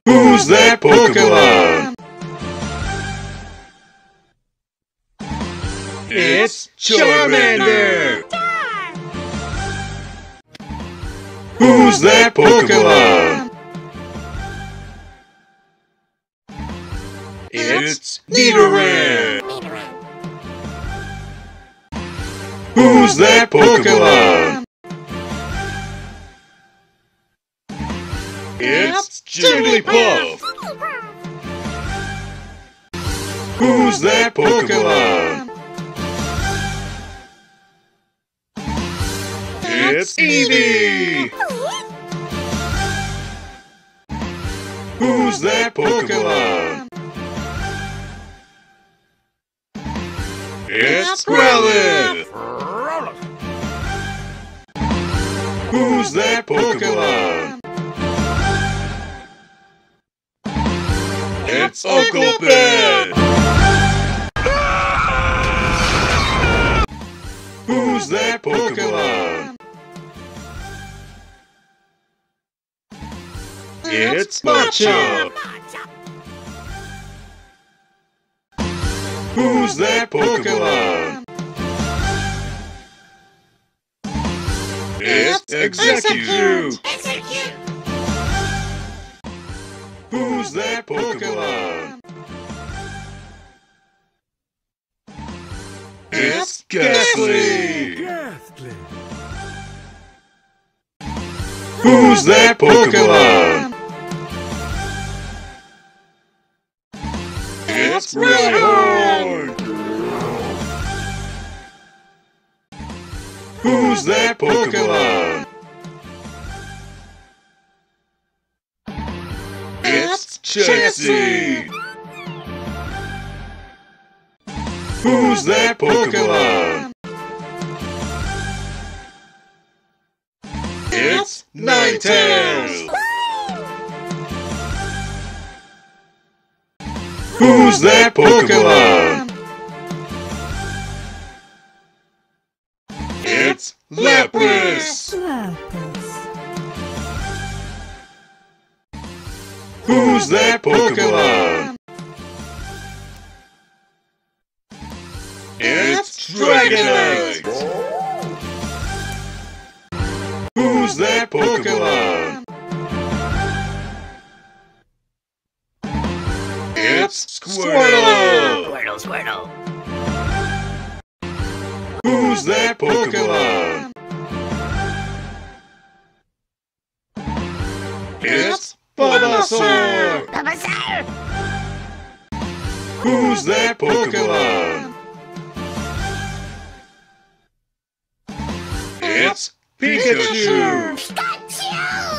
Who's that Pokémon? It's Charmander! Who's that Pokémon? It's Nidoran! Who's that Pokémon? It's Jigglypuff! Who's that Pokémon? It's Eevee! Who's that Pokémon? It's Growlithe! Who's that Pokémon? It's Uncle Ben! Who's that Pokémon? It's Machamp! Who's that Pokémon? It's Execute! Who's that Pokémon? It's Ghastly! Who's that Pokémon? It's Rhyhorn! Who's that Pokémon? It's Chansey! Who's that Pokémon? It's Ninetales! Who's that Pokémon? It's Lapras! Who's that Pokémon? It's Dragonite! Who's that Pokémon? It's Squirtle! Squirtle. Who's that Pokémon? It's Bulbasaur! Who's that Pokémon? It's Pikachu!